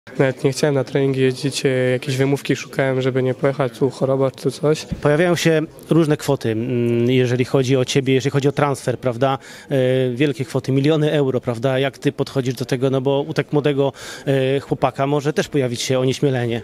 Nawet nie chciałem na treningi jeździć, jakieś wymówki szukałem, żeby nie pojechać, tu choroba, tu coś. Pojawiają się różne kwoty, jeżeli chodzi o ciebie, jeżeli chodzi o transfer, prawda? Wielkie kwoty, miliony euro, prawda? Jak ty podchodzisz do tego, no bo u tak młodego chłopaka może też pojawić się onieśmielenie.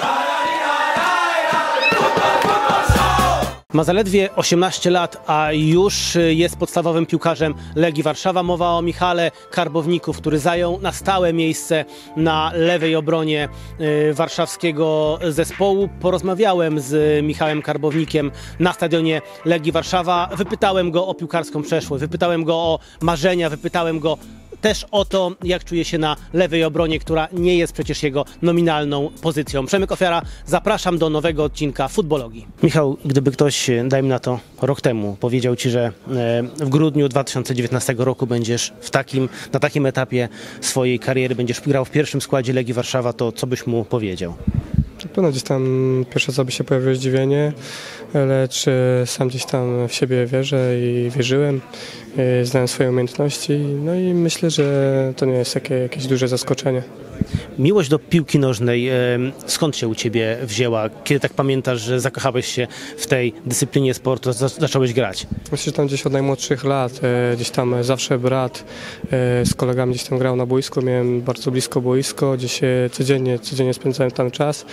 Ma zaledwie 18 lat, a już jest podstawowym piłkarzem Legii Warszawa. Mowa o Michale Karbowniku, który zajął na stałe miejsce na lewej obronie warszawskiego zespołu. Porozmawiałem z Michałem Karbownikiem na stadionie Legii Warszawa. Wypytałem go o piłkarską przeszłość, wypytałem go o marzenia, wypytałem go też o to, jak czuje się na lewej obronie, która nie jest przecież jego nominalną pozycją. Przemek Ofiara, zapraszam do nowego odcinka Futbologii. Michał, gdyby ktoś, dajmy na to, rok temu powiedział ci, że w grudniu 2019 roku będziesz na takim etapie swojej kariery, będziesz grał w pierwszym składzie Legii Warszawa, to co byś mu powiedział? Na pewno gdzieś tam pierwsze co by się pojawiło zdziwienie, lecz sam gdzieś tam w siebie wierzę i wierzyłem, znałem swoje umiejętności, no i myślę, że to nie jest jakieś duże zaskoczenie. Miłość do piłki nożnej, skąd się u ciebie wzięła? Kiedy tak pamiętasz, że zakochałeś się w tej dyscyplinie sportu, zacząłeś grać? Myślę, że tam gdzieś od najmłodszych lat, gdzieś tam zawsze brat z kolegami gdzieś tam grał na boisku, miałem bardzo blisko boisko, gdzieś codziennie spędzałem tam czas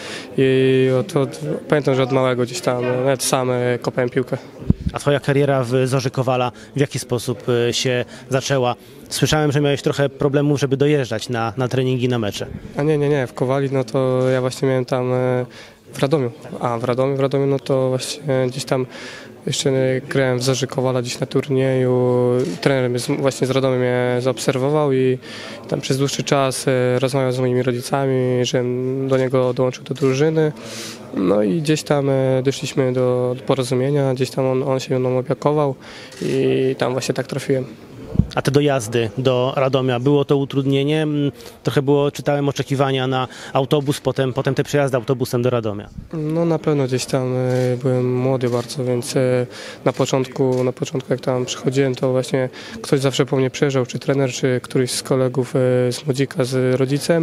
i pamiętam, że od małego gdzieś tam nawet sam kopałem piłkę. A twoja kariera w Zorzy Kowala w jaki sposób się zaczęła? Słyszałem, że miałeś trochę problemów, żeby dojeżdżać na treningi, na mecze. A nie, w Kowali no to ja właśnie miałem tam w Radomiu. A w Radomiu no to właśnie gdzieś tam jeszcze grałem w Zorzy Kowala gdzieś na turnieju. Trener właśnie z Radomia mnie zaobserwował i tam przez dłuższy czas rozmawiał z moimi rodzicami, żebym do niego dołączył do drużyny. No i gdzieś tam doszliśmy do porozumienia, gdzieś tam on się mną opiekował i tam właśnie tak trafiłem. A te dojazdy do Radomia, było to utrudnienie? Trochę było, czytałem, oczekiwania na autobus, potem te przejazdy autobusem do Radomia. No na pewno gdzieś tam byłem młody bardzo, więc na początku jak tam przychodziłem, to właśnie ktoś zawsze po mnie przyjeżdżał, czy trener, czy któryś z kolegów z młodzika z rodzicem,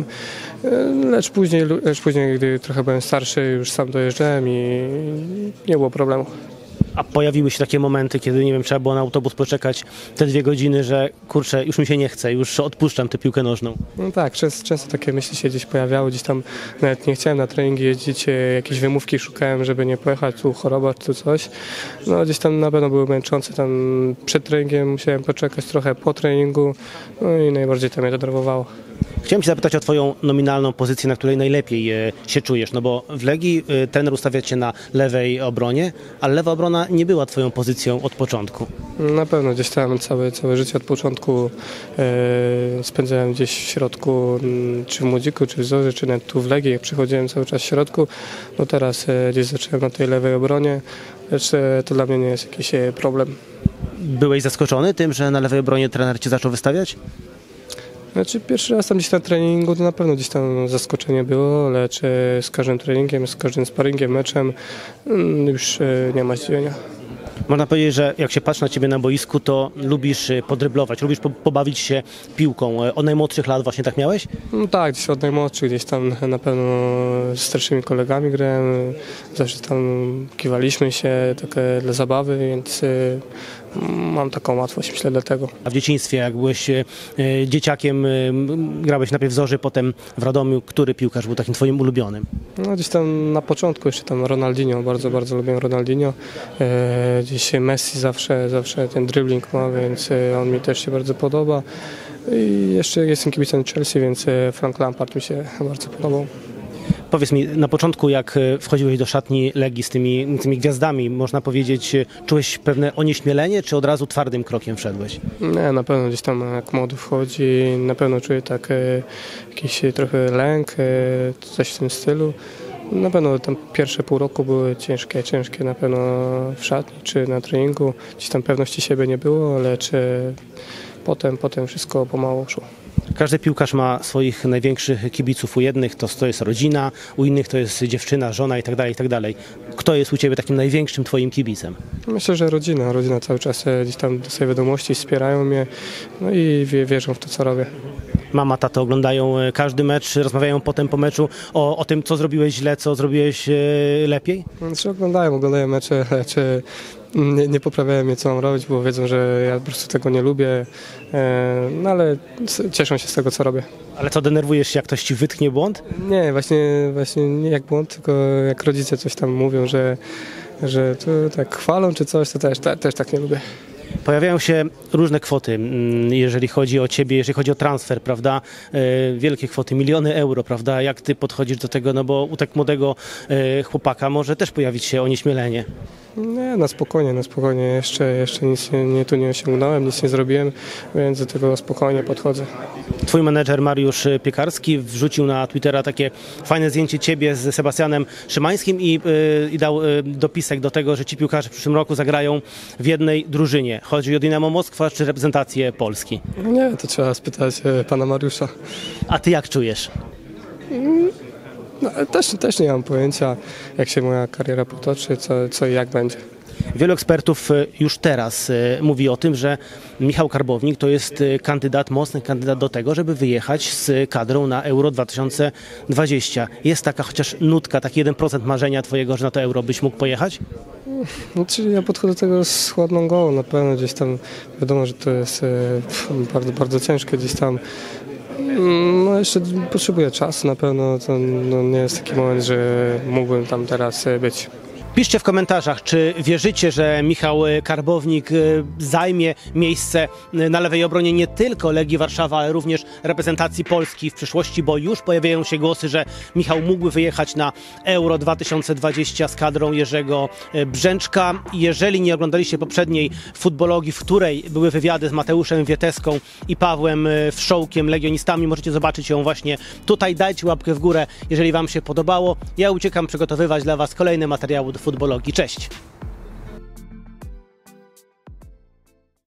lecz później, gdy trochę byłem starszy, już sam dojeżdżałem i nie było problemu. A pojawiły się takie momenty, kiedy, nie wiem, trzeba było na autobus poczekać te 2 godziny, że kurczę, już mi się nie chce, już odpuszczam tę piłkę nożną. No tak, często takie myśli się gdzieś pojawiały, gdzieś tam nawet nie chciałem na treningi jeździć, jakieś wymówki szukałem, żeby nie pojechać, tu choroba, tu coś. No gdzieś tam na pewno były męczące, tam przed treningiem musiałem poczekać trochę po treningu, no i najbardziej to mnie denerwowało. Chciałem cię zapytać o twoją nominalną pozycję, na której najlepiej się czujesz, no bo w Legii trener ustawia cię na lewej obronie, ale lewa obrona nie była twoją pozycją od początku. Na pewno gdzieś tam całe życie od początku spędzałem gdzieś w środku, czy w Młodziku, czy w Zorze, czy nawet tu w Legii, jak przychodziłem cały czas w środku. No teraz gdzieś zacząłem na tej lewej obronie, lecz to dla mnie nie jest jakiś problem. Byłeś zaskoczony tym, że na lewej obronie trener cię zaczął wystawiać? Znaczy pierwszy raz tam gdzieś na treningu to na pewno gdzieś tam zaskoczenie było, lecz z każdym treningiem, z każdym sparingiem, meczem już nie ma zdziwienia. Można powiedzieć, że jak się patrzy na ciebie na boisku, to lubisz podryblować, lubisz pobawić się piłką. Od najmłodszych lat właśnie tak miałeś? No tak, gdzieś od najmłodszych, gdzieś tam na pewno z starszymi kolegami grałem, zawsze tam kiwaliśmy się takie dla zabawy, więc mam taką łatwość, myślę, dlatego. A w dzieciństwie, jak byłeś dzieciakiem, grałeś najpierw w Zorzy, potem w Radomiu. Który piłkarz był takim twoim ulubionym? No gdzieś tam na początku jeszcze tam Ronaldinho, bardzo lubię Ronaldinho. Gdzieś Messi zawsze ten dribbling ma, więc on mi też się bardzo podoba. I jeszcze jestem kibicem Chelsea, więc Frank Lampard mi się bardzo podobał. Powiedz mi, na początku jak wchodziłeś do szatni Legii z tymi gwiazdami, można powiedzieć, czułeś pewne onieśmielenie, czy od razu twardym krokiem wszedłeś? Nie, na pewno gdzieś tam jak młody wchodzi, na pewno czuję tak jakiś trochę lęk, coś w tym stylu. Na pewno tam pierwsze pół roku były ciężkie na pewno w szatni czy na treningu. Gdzieś tam pewności siebie nie było, lecz potem wszystko pomału szło. Każdy piłkarz ma swoich największych kibiców. U jednych to jest rodzina, u innych to jest dziewczyna, żona itd., itd. Kto jest u ciebie takim największym twoim kibicem? Myślę, że rodzina cały czas gdzieś tam dostaje wiadomości, wspierają mnie, no i wierzą w to, co robię. Mama, tato oglądają każdy mecz, rozmawiają potem po meczu o tym, co zrobiłeś źle, co zrobiłeś lepiej? Znaczy oglądają mecze, czy nie poprawiają mnie, co mam robić, bo wiedzą, że ja po prostu tego nie lubię, no ale cieszą się z tego, co robię. Ale co, denerwujesz się, jak ktoś ci wytknie błąd? Nie, właśnie nie jak błąd, tylko jak rodzice coś tam mówią, że to tak chwalą czy coś, to też tak nie lubię. Pojawiają się różne kwoty, jeżeli chodzi o ciebie, jeżeli chodzi o transfer, prawda? Wielkie kwoty, miliony euro, prawda? Jak ty podchodzisz do tego, no bo u tak młodego chłopaka może też pojawić się onieśmielenie. Nie, na spokojnie. Jeszcze nic tu nie osiągnąłem, nic nie zrobiłem, więc do tego spokojnie podchodzę. Twój menedżer Mariusz Piekarski wrzucił na Twittera takie fajne zdjęcie ciebie z Sebastianem Szymańskim i dał dopisek do tego, że ci piłkarze w przyszłym roku zagrają w jednej drużynie. Chodzi o Dynamo Moskwa czy reprezentację Polski? No nie, to trzeba spytać pana Mariusza. A ty jak czujesz? No, też nie mam pojęcia, jak się moja kariera potoczy, co i jak będzie. Wielu ekspertów już teraz mówi o tym, że Michał Karbownik to jest mocny kandydat do tego, żeby wyjechać z kadrą na Euro 2020. Jest taka chociaż nutka, taki 1% marzenia twojego, że na to Euro byś mógł pojechać? Czyli ja podchodzę do tego z chłodną głową, na pewno gdzieś tam wiadomo, że to jest bardzo, bardzo ciężkie gdzieś tam. No jeszcze potrzebuję czasu, na pewno to nie jest taki moment, że mógłbym tam teraz być. Piszcie w komentarzach, czy wierzycie, że Michał Karbownik zajmie miejsce na lewej obronie nie tylko Legii Warszawa, ale również reprezentacji Polski w przyszłości, bo już pojawiają się głosy, że Michał mógłby wyjechać na Euro 2020 z kadrą Jerzego Brzęczka. Jeżeli nie oglądaliście poprzedniej Futbologii, w której były wywiady z Mateuszem Wieteską i Pawłem Wszołkiem, legionistami, możecie zobaczyć ją właśnie tutaj. Dajcie łapkę w górę, jeżeli wam się podobało. Ja uciekam przygotowywać dla was kolejne materiały do Futbologii. Cześć!